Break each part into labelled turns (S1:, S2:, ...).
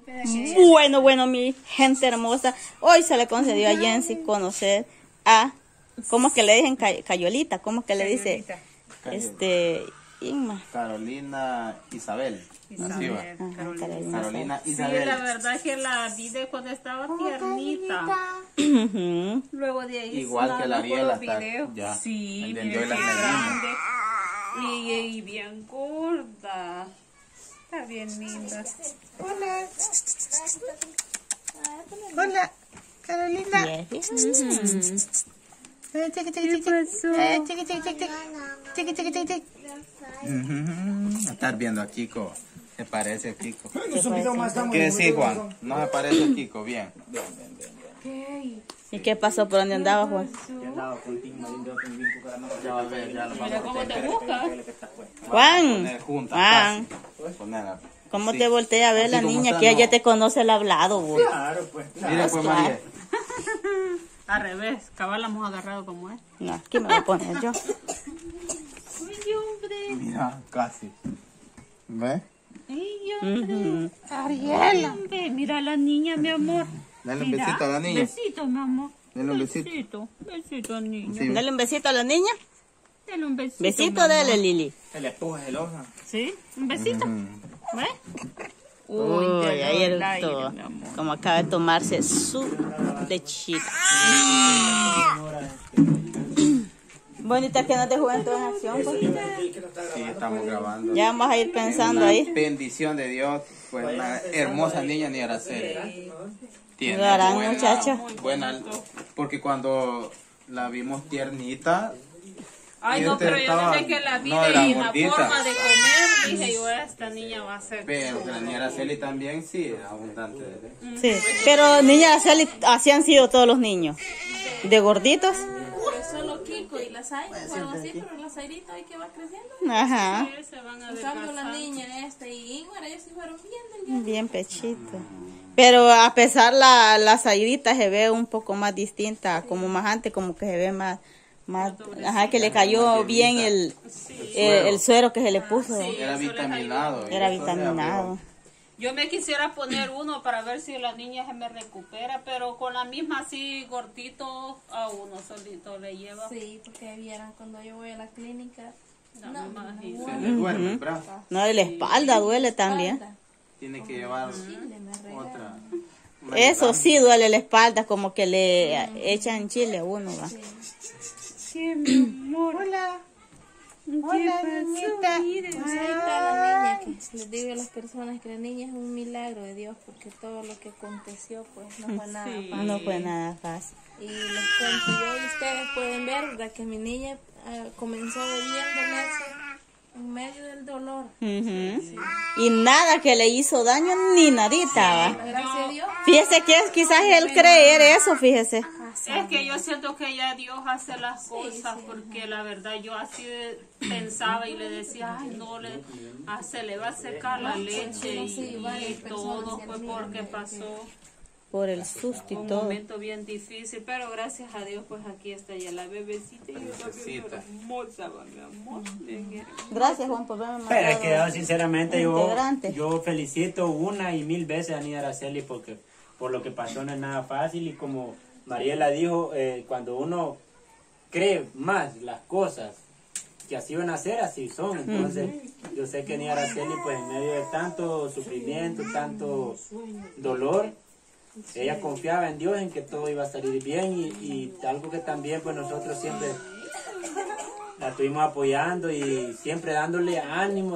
S1: Bueno, mi gente hermosa, hoy se le concedió a Jensi conocer a, ¿cómo es que le dicen? Cayolita, ¿cómo es que le dice? Inma.
S2: Carolina Isabel. Así va. Carolina
S3: Sí,
S2: Isabel.
S3: la verdad es que la vi de cuando estaba tiernita. Luego de ahí
S2: Igual que la Ariela está ya.
S3: Sí,
S2: entendió
S3: mira
S2: las
S3: qué
S2: medidas.
S3: grande. Y bien gorda. Está bien linda.
S4: Hola. Hola, Carolina.
S2: Estar viendo a Kiko. Se parece a Kiko.
S1: ¿Qué
S2: ¿Qué decís, Juan? No se parece a Kiko. Bien.
S1: ¿Y qué pasó? ¿Por dónde andaba, Juan?
S2: Ya va a ver, ya lo vamos
S3: Mira cómo te busca.
S1: Juan,
S2: juntas.
S1: Juan,
S2: Ponerla.
S1: ¿cómo
S2: Sí.
S1: te voltea a ver
S2: Así
S1: la
S2: como
S1: niña
S2: está,
S1: que ella
S2: no.
S1: te conoce el hablado, vos?
S2: Mira, pues, María.
S3: Al revés, cabal la hemos agarrado como es.
S1: No, aquí me voy a poner yo.
S3: Ay, hombre.
S2: Mira, casi. ¿Ves?
S3: Ay, hombre.
S4: Ariela.
S3: Hombre, mira a la niña, mi amor.
S2: Dale un
S3: Mira,
S2: besito a la niña.
S3: Besito, mi amor.
S2: Dale un besito.
S3: Besito, niño.
S2: Sí.
S1: Dale un besito a la niña.
S3: Dale un besito.
S1: Besito,
S3: mi amor.
S1: dale, Lili.
S2: El esposo es el ojo.
S3: ¿Sí? Un besito. ¿Ves?
S1: Uy,
S3: te
S1: ahí
S3: doy el
S1: el
S3: aire,
S1: todo.
S3: mi amor.
S1: Como acaba de tomarse su lechita. Bonita que no te juventud en acción, pues.
S2: Sí, estamos grabando.
S1: Ya vamos a ir pensando
S2: Una
S1: ahí.
S2: bendición de Dios. Pues una hermosa niña ni Araceli. Tiene
S1: Lo harán,
S2: buena-
S1: muchacha.
S2: buena, porque cuando la vimos tiernita.
S3: Ay, no, pero yo
S2: estaba-
S3: desde que la vi
S2: no, era
S3: y la
S2: gordita.
S3: forma de comer, dije yo, esta niña va a ser...
S2: Pero que la niña Araceli también sí, abundante.
S1: Sí. Pero niña Araceli, así han sido todos los niños. De gorditos.
S5: Solo Kiko y la Zaira, o algo así, pero la Zairita hoy que va creciendo.
S1: Ajá.
S3: Sí, se van a
S5: En cambio la
S3: adelgazar.
S5: niña esta y Ingmar, ellos sí fueron bien delgados.
S1: Bien pechito. Pero a pesar la Zairita se ve un poco más distinta, como más antes, como que se ve más, ajá, que le cayó bien el suero que se le puso.
S2: Era vitaminado.
S1: Era
S2: y eso le
S1: vitaminado.
S2: abrió.
S3: Yo me quisiera poner uno para ver si la niña se me recupera, pero con la misma así gordito a uno solito le lleva.
S5: Sí, porque vieran cuando yo voy a la clínica.
S3: No,
S5: No,
S3: me imagino.
S2: Se le duerme el brazo.
S1: No, de la espalda duele también.
S5: espalda,
S2: Tiene que llevar
S5: chile me regala.
S2: otra.
S1: Eso sí duele la espalda, como que le echan chile a uno, va.
S3: Sí, mi amor.
S4: Hola. Hola, niñita.
S5: Pues ahí está la niña, que les digo a las personas que la niña es un milagro de Dios, porque todo lo que aconteció pues no fue nada
S3: Sí.
S5: fácil.
S1: No fue nada fácil.
S5: Y les cuento yo y ustedes pueden ver, ¿verdad? Que mi niña comenzó bebiéndole en medio del dolor.
S1: Ujú. Y nada que le hizo daño ni nadita, va.
S5: Gracias a Dios.
S1: Fíjese que es quizás el creer eso, fíjese.
S3: Es que yo siento que ya Dios hace las cosas, porque la verdad yo así pensaba y le decía, ay no, se le va a secar la leche y todo fue porque pasó
S1: Por el susto y
S3: un
S1: todo.
S3: momento bien difícil, pero gracias a Dios pues aquí está ya la bebecita y yo también hermosa, va, mi amor.
S1: Gracias, Juan, por verme
S6: Pero es
S1: mandado
S6: que yo sinceramente
S1: integrante.
S6: yo felicito una y mil veces a Niña Araceli porque por lo que pasó no es nada fácil y como Mariela dijo, cuando uno cree más las cosas que así van a ser, así son. Entonces yo sé que Niña Araceli pues en medio de tanto sufrimiento, tanto dolor, ella confiaba en Dios en que todo iba a salir bien y algo que también pues nosotros siempre la estuvimos apoyando y siempre dándole ánimo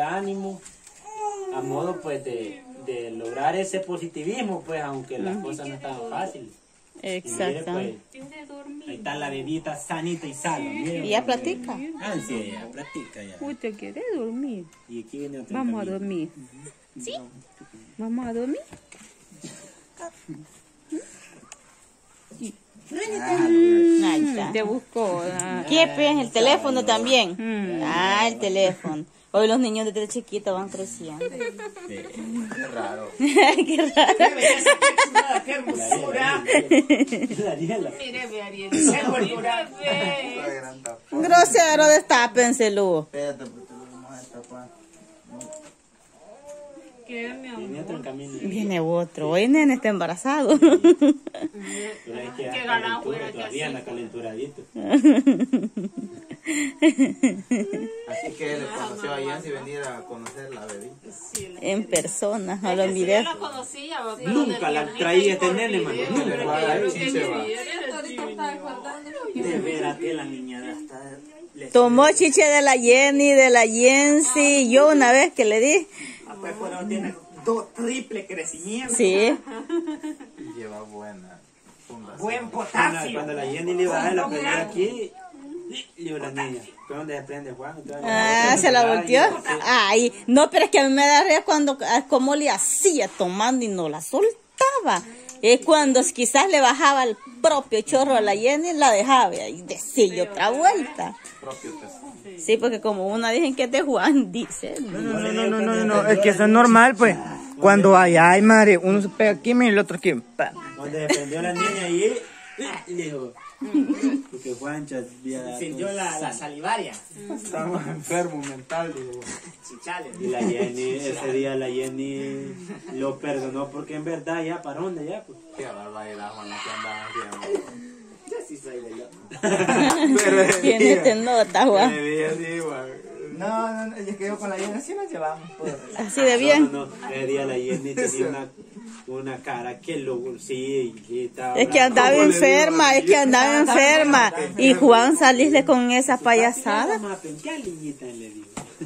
S6: a modo pues de lograr ese positivismo pues aunque las cosas no estaban fáciles. Y mire,
S1: Exacto.
S6: pues, ahí está la bebita sanita y salva.
S1: Y ya platica.
S6: Ah, sí, ella platica ya.
S3: ¿Usted quiere dormir?
S6: Y aquí viene otro
S3: Vamos a
S6: camino.
S3: dormir. ¿Sí? ¿Vamos a dormir?
S1: Ahí está.
S3: Te busco.
S1: ¿Qué pues? El teléfono también. Ah, el teléfono. Hoy los niños desde chiquitos van creciendo.
S2: Qué raro.
S1: Qué raro.
S4: ¡Qué hermosura!
S6: La Ariela.
S3: Mire, ve, Ariel.
S4: ¡Qué gordura!
S1: Grosero, destápenselo.
S2: Espérate, porque lo vamos a destapar.
S3: ¿Qué, mi
S6: Viene otro en
S3: amor?
S6: camino.
S1: Viene otro. Hoy nene está embarazado.
S6: Tú le
S3: Qué
S6: quedas
S3: galán
S6: calentura,
S3: fuera que
S6: todavía
S3: así
S6: anda calenturadito.
S2: Así que le conoció a Yancy venir a conocer la bebé.
S3: Sí,
S1: En persona, no lo
S3: sí,
S1: miré.
S3: yo la conocía, pero
S6: Nunca
S3: de
S6: la
S3: tiernita
S6: traía
S3: y
S6: este
S3: por
S6: nene, mano.
S3: video,
S6: No le
S3: pero
S2: va a
S3: que
S2: dar
S3: yo
S2: chiche,
S3: que
S2: va.
S3: quería era
S5: Ahorita estaba acordando.
S6: De veras que la niña hasta...
S1: Tomó chiche de la Jenny, de la Yancy. Yo una vez que le di.
S6: Pues fueron, tiene dos triple crecimiento.
S1: Sí.
S2: Lleva buena fundación.
S6: Buen potasio. Cuando la Jenny le iba a dar la primera aquí, le digo la niña, ¿pero dónde se prende Juan?
S1: Ah, se la volteó. Ay, no, pero es que a mí me da risa cuando, como le hacía tomando y no la soltaba. Es cuando quizás le bajaba el propio chorro a la Jenny, la dejaba y decía otra vuelta.
S2: Propio tesoro.
S1: Sí, porque como una dicen que es de Juan, dice.
S7: No, es que eso es normal, pues. Cuando ay, madre, uno se pega aquí, mira, el otro aquí. Pa.
S6: Donde se prendió la niña ahí, y le dijo, porque Juancha sintió la salivaria.
S2: Estamos enfermos mental, digo.
S6: Chichales. Y la Jenny, ese día la Jenny lo perdonó porque en verdad ya para dónde ya pues.
S2: Qué barbaridad, Juan, lo que andas haciendo.
S6: Ya sí soy de yo.
S2: Pero
S1: Tiene te nota, Juan.
S2: sí, Juan.
S7: No, es que yo con la llena sí nos llevamos. Pues.
S1: Así de bien.
S6: No, ese día la Jenny tenía una cara que lo sí, estaba
S1: Es que andaba enferma, es que andaba enferma. Y Juan salirle con esa payasada.
S6: ¿Qué niñita le digo?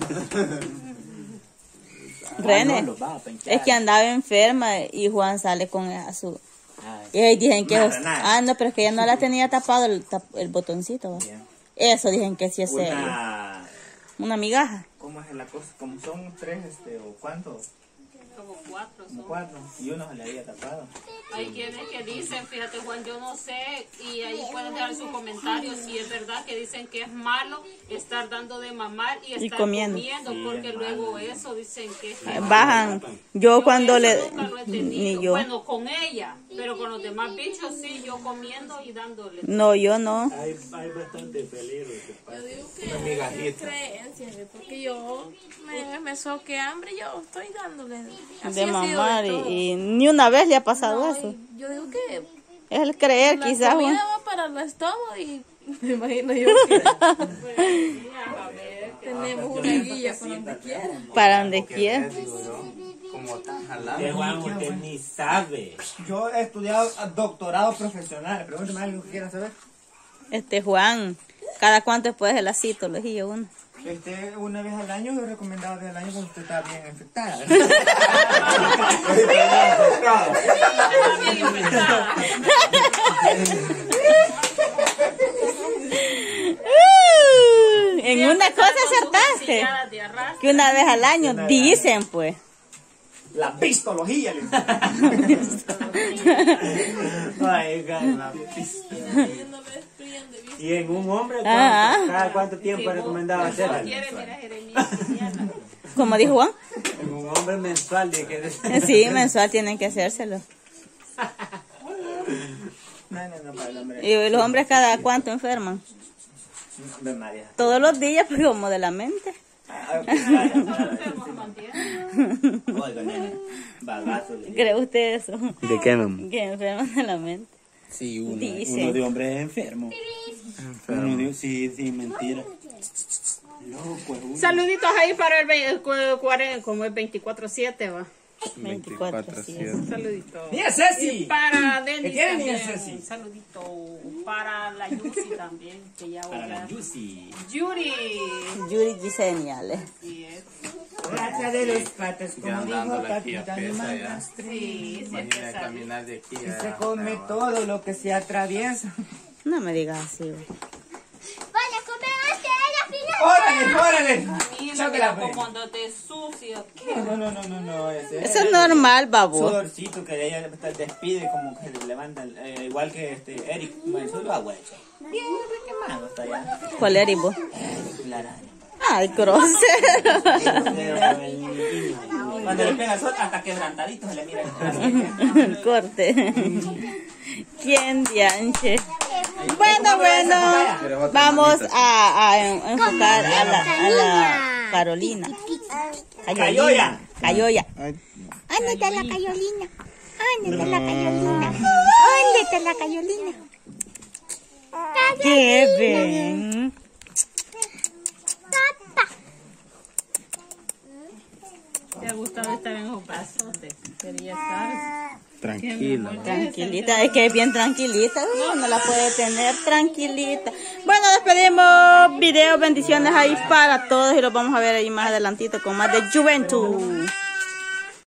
S1: René,
S7: No, los va a penquear.
S1: es que andaba enferma y Juan sale con su... Y ahí dicen que...
S6: Nada.
S1: Ah, no, pero es que ella no la tenía tapado el botoncito. ¿Va? Eso dicen que sí es serio. Una migaja.
S7: ¿Cómo es la cosa? Como son tres, o cuántos,
S3: como 4 son.
S7: 4, y uno se le había tapado.
S3: Hay quienes que dicen, fíjate Juan, yo no sé, y ahí pueden dejar sus comentarios si es verdad que dicen que es malo estar dando de mamar y estar
S1: comiendo.
S3: porque luego eso dicen que es malo.
S1: Bajan. Yo cuando
S3: eso
S1: le...
S3: nunca lo he tenido.
S1: Ni yo.
S3: Bueno, con ella, pero con los demás bichos sí, yo comiendo y dándole.
S1: No, yo no.
S6: Hay bastante peligro que pasa.
S5: Yo digo que
S2: Una migajita.
S5: creencia, porque yo me soque hambre, yo estoy dándole. Así
S1: De
S5: ha sido
S1: mamar
S5: de todo.
S1: y ni una vez le ha pasado
S5: No,
S1: eso.
S5: y yo digo que
S1: Es el creer,
S5: la
S1: quizás.
S5: comida
S1: Juan.
S5: va para el estómago y me imagino yo que tenemos una guía por donde quiera.
S1: Para donde quiera.
S2: Digo yo, como tan
S6: Que
S2: jalando.
S6: Juan, usted ni sabe.
S7: Yo he estudiado doctorado profesional. Pregúntame algo que quieran saber.
S1: Juan, ¿cada cuánto después de la citología uno?
S7: Una vez al año, yo recomendaba una vez al año cuando usted está bien infectada.
S1: En una cosa acertaste.
S3: Silladas de arrastre.
S1: Que una vez al año, dicen pues.
S7: La pistología.
S6: Ay, la Y en un hombre, ¿cada cuánto tiempo recomendaba
S3: Quiere,
S6: hacerlo?
S3: mira, Jeremías, señala.
S1: Como dijo Juan.
S6: En un hombre mensual de que...
S1: Sí, mensual tienen que hacérselo.
S7: No, para el hombre.
S1: Y los hombres cada cuánto enferman.
S7: De María.
S1: Todos los días, pues como de la mente.
S3: Enfermos mantienen.
S7: Oiga, nene. Bagazo.
S1: ¿Cree usted eso?
S6: ¿De qué, mamá?
S1: Que enferman de la mente.
S2: Sí, uno.
S1: Dicen.
S6: Uno de hombre es enfermo. Uno de... Sí, mentira. Loco, es uno.
S3: Saluditos ahí para el 40, como el 24/7, va.
S1: 24/7.
S3: Saluditos.
S7: ¡Mira, Ceci!
S3: Y para Denis
S7: ¿Qué quiere,
S3: también.
S7: niña Ceci?
S3: Un saludito para la Yusi también, que ya voy
S6: Para la
S3: a...
S6: Yusi.
S3: Yuri.
S1: Yuri Giseniales.
S3: Sí, es.
S7: Raza de los patas,
S2: Ya
S7: como dijo
S2: andándole aquí a
S7: Capitán
S2: pesa ya.
S7: Malastre.
S3: Sí, sí,
S2: Imagina
S3: es
S2: caminar de aquí
S7: Y
S2: a...
S7: se come todo lo que se atraviesa.
S1: No me digas así. Güey.
S8: Vaya, comete ella, final.
S7: ¡Órale!
S3: Mira,
S7: Chócala,
S3: mira
S7: pues.
S3: como andate sucia.
S7: No.
S1: Eso es normal, babo.
S7: Sudorcito que ella despide como que le levanta, igual que Eric, eso lo hago hecho. Bien quemado está allá.
S1: ¿Cuál eres vos?
S7: Clara.
S1: Ay, grosero.
S7: Cuando le pega el sol, hasta quebrantadito se le mira el
S1: Corte. ¿Quién dianche? Bueno, vamos a enfocar a la Carolina.
S7: Cayoya.
S1: Cayoya.
S8: ¿Dónde está la cayolina? ¿Dónde está la cayolina? ¿Dónde está la cayolina?
S1: Kevin.
S8: Papá.
S3: ¿Te ha gustado estar en los brazos? Quería estar.
S2: Tranquila.
S1: Tranquilita, es que es bien tranquilita, no la puede tener tranquilita. Bueno, despedimos videos, bendiciones ahí para todos y los vamos a ver ahí más adelantito con más de Juventud.